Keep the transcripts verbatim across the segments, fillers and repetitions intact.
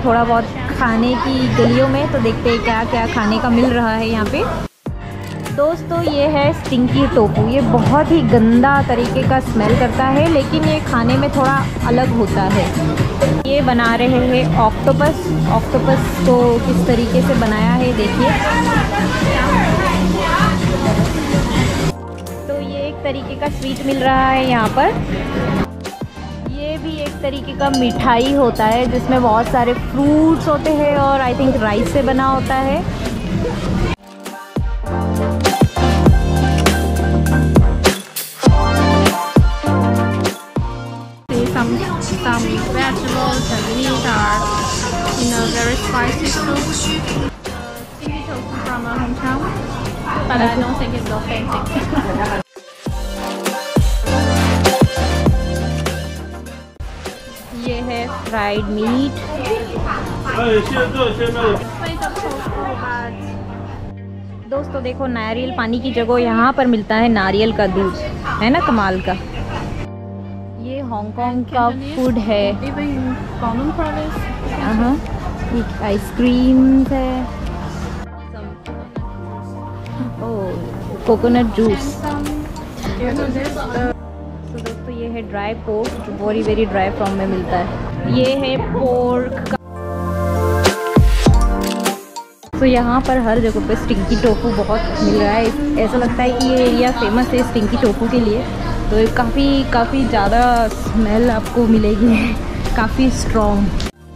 थोड़ा बहुत खाने की गलियों में, तो देखते हैं क्या क्या खाने का मिल रहा है यहाँ पे। दोस्तों ये है स्टिंकी टोफू। ये बहुत ही गंदा तरीके का स्मेल करता है, लेकिन ये खाने में थोड़ा अलग होता है। ये बना रहे हैं ऑक्टोपस। ऑक्टोपस को किस तरीके से बनाया है देखिए। तो ये एक तरीके का स्वीट मिल रहा है यहाँ पर। ये भी एक तरीके का मिठाई होता है जिसमें बहुत सारे फ्रूट्स होते हैं और आई थिंक राइस से बना होता है। Some some vegetables and meat are in a very spicy soup. Stinky tofu from my hometown, but I don't think it's authentic. ये है फ्राइड मीट। दोस्तों देखो, नारियल पानी की जगह यहाँ पर मिलता है नारियल का दूध, है ना कमाल का। ये हांगकांग का फूड है। हाँ, आइसक्रीम है। Oh, coconut juice. तो दोस्तों ये है ड्राई पोर्क, जो वेरी वेरी ड्राई फॉर्म में मिलता है। ये है पोर्क का। तो यहाँ पर हर जगह पे स्टिंकी टोफू बहुत मिल रहा है। ऐसा लगता है कि ये एरिया फेमस है स्टिंकी टोफू के लिए। तो काफ़ी काफ़ी ज़्यादा स्मेल आपको मिलेगी, काफ़ी स्ट्रॉन्ग।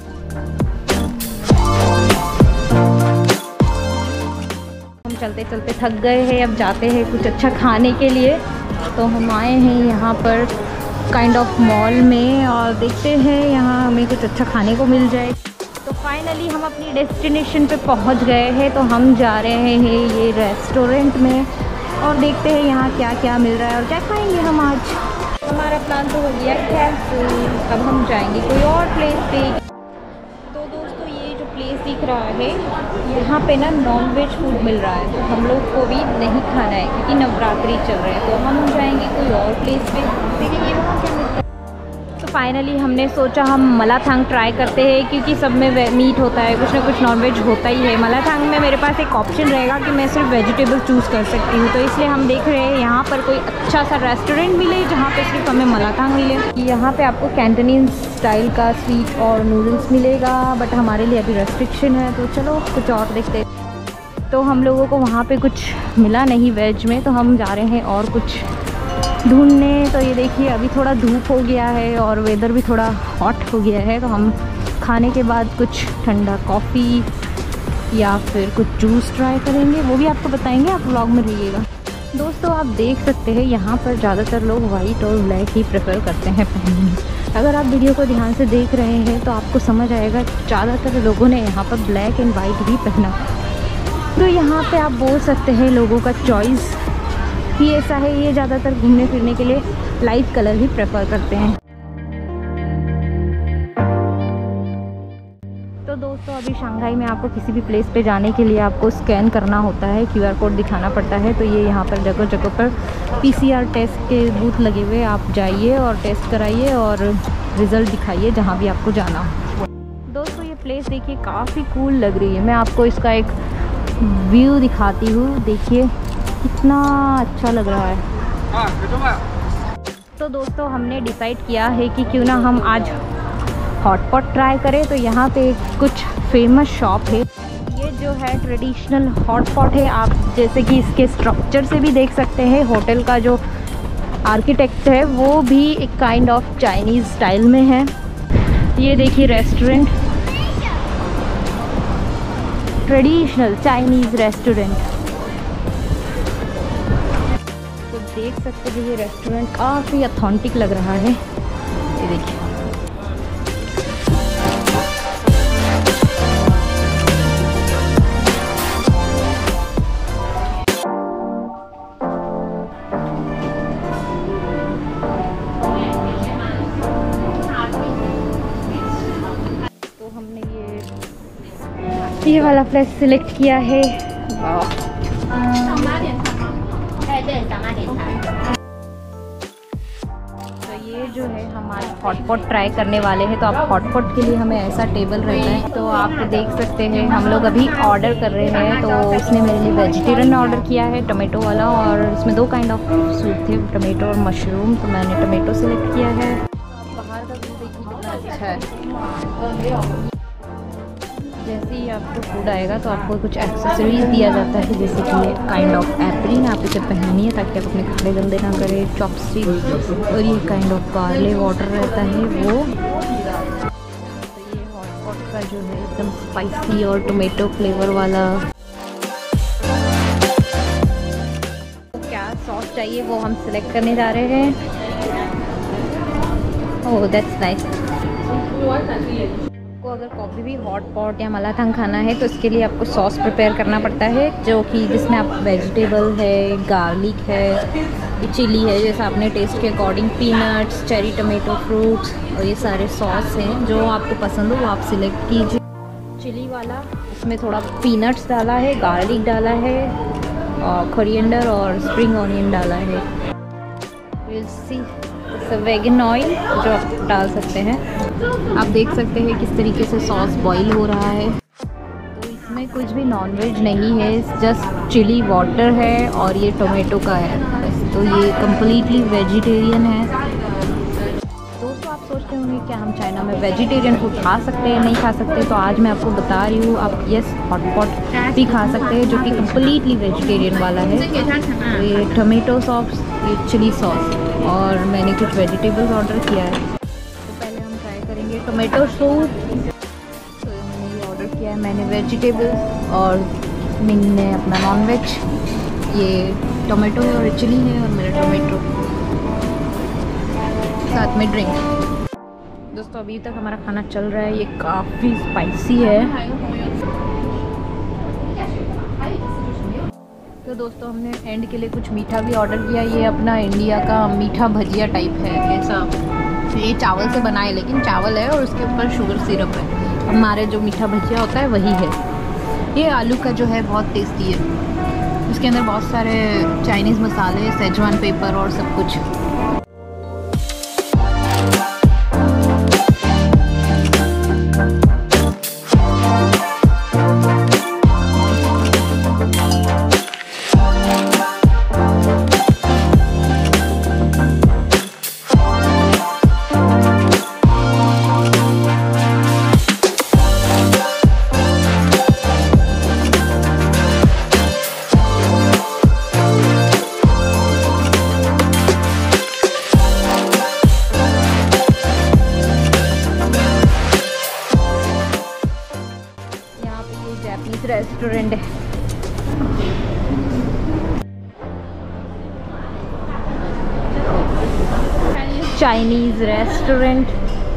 हम चलते चलते थक गए हैं, अब जाते हैं कुछ अच्छा खाने के लिए। तो हम आए हैं यहाँ पर काइंड ऑफ मॉल में और देखते हैं यहाँ हमें कुछ अच्छा खाने को मिल जाए। तो फाइनली हम अपनी डेस्टिनेशन पे पहुँच गए हैं। तो हम जा रहे हैं ये रेस्टोरेंट में और देखते हैं यहाँ क्या क्या मिल रहा है और क्या खाएंगे हम आज। हमारा प्लान तो हो गया कैंसिल, अब हम जाएंगे कोई और प्लेस पे। तो दोस्तों ये जो प्लेस दिख रहा है, यहाँ पे ना नॉन वेज फूड मिल रहा है। तो हम लोग को भी नहीं खाना है क्योंकि नवरात्रि चल रहे हैं। तो हम जाएंगे कोई और प्लेस पे, देखेंगे वहाँ क्या मिलता है। तो फाइनली हमने सोचा हम मलाथांग ट्राई करते हैं, क्योंकि सब में मीट होता है, कुछ ना कुछ नॉनवेज होता ही है। मलाथांग में मेरे पास एक ऑप्शन रहेगा कि मैं सिर्फ वेजिटेबल चूज़ कर सकती हूँ। तो इसलिए हम देख रहे हैं यहाँ पर कोई अच्छा सा रेस्टोरेंट मिले जहाँ पे सिर्फ हमें मलाथांग मिले। यहाँ पे आपको कैंटोनीज स्टाइल का स्वीट और नूडल्स मिलेगा, बट हमारे लिए अभी रेस्ट्रिक्शन है। तो चलो कुछ और देखते हैं। तो हम लोगों को वहाँ पर कुछ मिला नहीं वेज में, तो हम जा रहे हैं और कुछ ढूंढने। तो ये देखिए अभी थोड़ा धूप हो गया है और वेदर भी थोड़ा हॉट हो गया है। तो हम खाने के बाद कुछ ठंडा कॉफ़ी या फिर कुछ जूस ट्राई करेंगे, वो भी आपको बताएंगे, आप व्लॉग में रहिएगा। दोस्तों आप देख सकते हैं यहाँ पर ज़्यादातर लोग वाइट और ब्लैक ही प्रेफर करते हैं पहनने। अगर आप वीडियो को ध्यान से देख रहे हैं तो आपको समझ आएगा ज़्यादातर लोगों ने यहाँ पर ब्लैक एंड वाइट ही पहना। तो यहाँ पर आप बोल सकते हैं लोगों का चॉइस ही ऐसा है, ये ज़्यादातर घूमने फिरने के लिए लाइट कलर ही प्रेफर करते हैं। तो दोस्तों अभी शंघाई में आपको किसी भी प्लेस पे जाने के लिए आपको स्कैन करना होता है, क्यूआर कोड दिखाना पड़ता है। तो ये यहाँ पर जगह जगह पर पीसीआर टेस्ट के बूथ लगे हुए, आप जाइए और टेस्ट कराइए और रिज़ल्ट दिखाइए जहाँ भी आपको जाना हो। दोस्तों ये प्लेस देखिए काफ़ी कूल लग रही है। मैं आपको इसका एक व्यू दिखाती हूँ, देखिए कितना अच्छा लग रहा है। तो दोस्तों हमने डिसाइड किया है कि क्यों ना हम आज हॉटपॉट ट्राई करें। तो यहाँ पे कुछ फेमस शॉप है। ये जो है ट्रेडिशनल हॉटपॉट है। आप जैसे कि इसके स्ट्रक्चर से भी देख सकते हैं, होटल का जो आर्किटेक्ट है वो भी एक काइंड ऑफ चाइनीज़ स्टाइल में है। ये देखिए रेस्टोरेंट, ट्रेडिशनल चाइनीज़ रेस्टोरेंट। देख सकते हैं ये रेस्टोरेंट काफ़ी ऑथेंटिक लग रहा है। ये देखिए तो हमने ये ये वाला प्लेस सिलेक्ट किया है। तो ये जो है हमारा हॉटपॉट ट्राई करने वाले हैं। तो आप हॉटपॉट के लिए हमें ऐसा टेबल रहता है। तो आप देख सकते हैं हम लोग अभी ऑर्डर कर रहे हैं। तो उसने मेरे लिए वेजिटेरियन ऑर्डर किया है, टमाटो वाला, और इसमें दो काइंड ऑफ सूप थे, टमाटो और मशरूम। तो मैंने टमाटो सेलेक्ट किया है। बाहर का व्यू देखिए कितना अच्छा है। जैसे ही आपको फूड आएगा तो आपको कुछ एक्सेसरीज दिया जाता है, जैसे कि काइंड ऑफ एप्रिन, आप इसे पहनिए ताकि आप अपने कपड़े गंदे ना करें, चॉपस्टिक, और ये काइंड ऑफ पार्ले वाटर रहता है वो। तो ये हॉटपॉट का जो है एकदम स्पाइसी और टोमेटो फ्लेवर वाला। तो क्या सॉस चाहिए वो हम सिलेक्ट करने जा रहे हैं। Oh that's nice. आपको अगर कॉफ़ी भी हॉट पॉट या मलाथंग खाना है तो इसके लिए आपको सॉस प्रिपेयर करना पड़ता है, जो कि जिसमें आप वेजिटेबल है, गार्लिक है, चिली है, जैसा अपने टेस्ट के according, peanuts, cherry tomato, fruits, और ये सारे सॉस हैं जो आपको पसंद हो वो आप सिलेक्ट कीजिए। चिली वाला, इसमें थोड़ा पीनट्स डाला है, गार्लिक डाला है, और कोरिएंडर और स्प्रिंग ऑनियन डाला है। विल सी वेगन ऑयल जो आप डाल सकते हैं। आप देख सकते हैं किस तरीके से सॉस बॉईल हो रहा है। तो इसमें कुछ भी नॉनवेज नहीं है, जस्ट चिली वाटर है और ये टोमेटो का है बस। तो ये कम्प्लीटली वेजिटेरियन है। दोस्तों आप सोचते होंगे क्या हम चाइना में वेजिटेरियन फूड खा सकते हैं, नहीं खा सकते? तो आज मैं आपको बता रही हूँ, आप यस हॉटपॉट भी खा सकते हैं जो कि कम्प्लीटली वेजिटेरियन वाला है। तो ये टोमेटो सॉस, ये चिली सॉस, और मैंने कुछ वेजिटेबल्स ऑर्डर किया है। तो पहले हम ट्राई करेंगे टोमेटो सूप। तो मैंने ये ऑर्डर किया है, मैंने वेजिटेबल्स और मिंग ने अपना नॉन वेज। ये टोमेटो है और चिली है और मेरा टोमेटो, साथ में ड्रिंक। दोस्तों अभी तक हमारा खाना चल रहा है, ये काफ़ी स्पाइसी है। तो दोस्तों हमने एंड के लिए कुछ मीठा भी ऑर्डर किया। ये अपना इंडिया का मीठा भजिया टाइप है, ऐसा ये चावल से बना है, लेकिन चावल है और उसके ऊपर शुगर सिरप है। हमारे जो मीठा भजिया होता है वही है। ये आलू का जो है बहुत टेस्टी है, इसके अंदर बहुत सारे चाइनीज़ मसाले, सेजवान पेपर और सब कुछ। रेस्टोरेंट है। Chinese restaurant.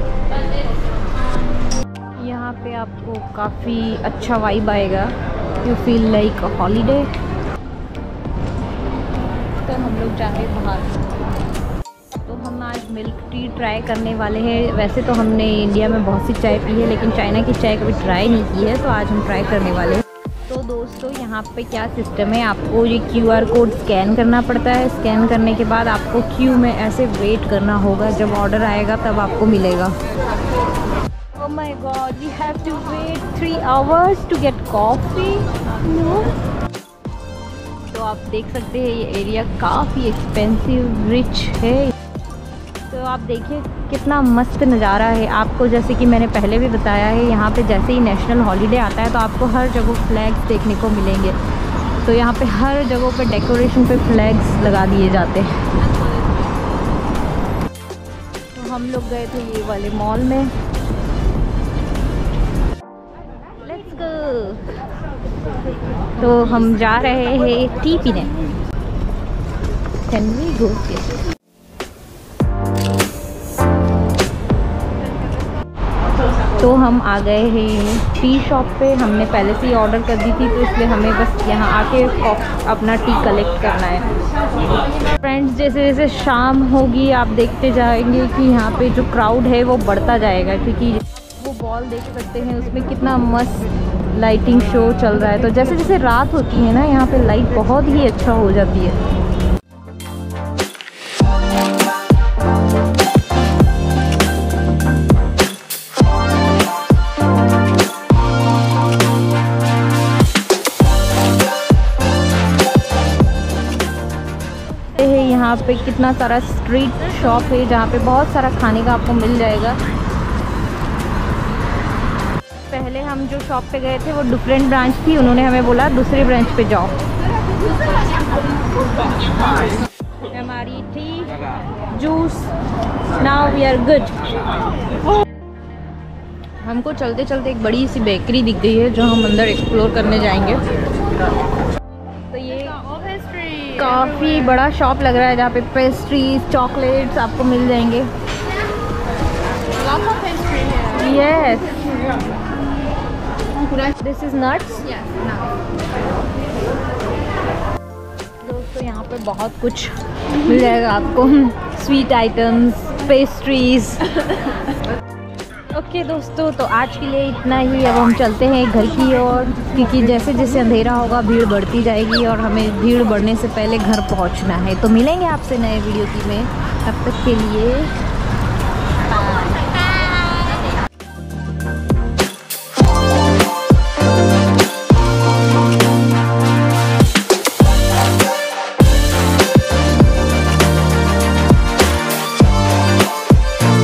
यहाँ पे आपको काफ़ी अच्छा वाइब आएगा, you feel like a holiday. तो हम लोग जा रहे हैं बाहर। तो हम आज मिल्क टी ट्राई करने वाले हैं। वैसे तो हमने इंडिया में बहुत सी चाय पी है, लेकिन चाइना की चाय कभी ट्राई नहीं की है, तो आज हम ट्राई करने वाले हैं। तो दोस्तों यहाँ पे क्या सिस्टम है, आपको ये क्यू आर कोड स्कैन करना पड़ता है। स्कैन करने के बाद आपको क्यू में ऐसे वेट करना होगा, जब ऑर्डर आएगा तब आपको मिलेगा। Oh my God, we have to wait three hours to get coffee. तो आप देख सकते हैं ये एरिया काफ़ी एक्सपेंसिव रिच है। तो आप देखिए कितना मस्त नज़ारा है। आपको जैसे कि मैंने पहले भी बताया है, यहाँ पे जैसे ही नेशनल हॉलीडे आता है तो आपको हर जगह फ्लैग्स देखने को मिलेंगे। तो यहाँ पे हर जगह पे डेकोरेशन पे फ्लैग्स लगा दिए जाते हैं। तो हम लोग गए थे ये वाले मॉल में। Let's go. तो हम जा रहे हैं टी पीने। Can we go? तो हम आ गए हैं टी शॉप पे। हमने पहले से ही ऑर्डर कर दी थी, तो इसलिए हमें बस यहाँ आके अपना टी कलेक्ट करना है। फ्रेंड्स जैसे जैसे शाम होगी आप देखते जाएंगे कि यहाँ पे जो क्राउड है वो बढ़ता जाएगा, क्योंकि वो बॉल देख सकते हैं उसमें कितना मस्त लाइटिंग शो चल रहा है। तो जैसे जैसे रात होती है ना, यहाँ पे लाइट बहुत ही अच्छा हो जाती है। है यहाँ पे कितना सारा स्ट्रीट शॉप है जहाँ पे बहुत सारा खाने का आपको मिल जाएगा। पहले हम जो शॉप पे गए थे वो डिफरेंट ब्रांच थी, उन्होंने हमें बोला दूसरी ब्रांच पे जाओ। हमारी tea juice, now we are good. हमको चलते चलते एक बड़ी सी बेकरी दिख गई है जो हम अंदर एक्सप्लोर करने जाएंगे। तो ये काफ़ी बड़ा शॉप लग रहा है जहाँ पे पेस्ट्रीज, चॉकलेट्स आपको मिल जाएंगे। Yes, this is nuts. दोस्तों यहाँ पे बहुत कुछ मिल जाएगा आपको, स्वीट आइटम्स, पेस्ट्रीज। ओके दोस्तों, तो आज के लिए इतना ही। अब हम चलते हैं घर की ओर, क्योंकि जैसे जैसे अंधेरा होगा भीड़ बढ़ती जाएगी और हमें भीड़ बढ़ने से पहले घर पहुंचना है। तो मिलेंगे आपसे नए वीडियो की में, तब तक के लिए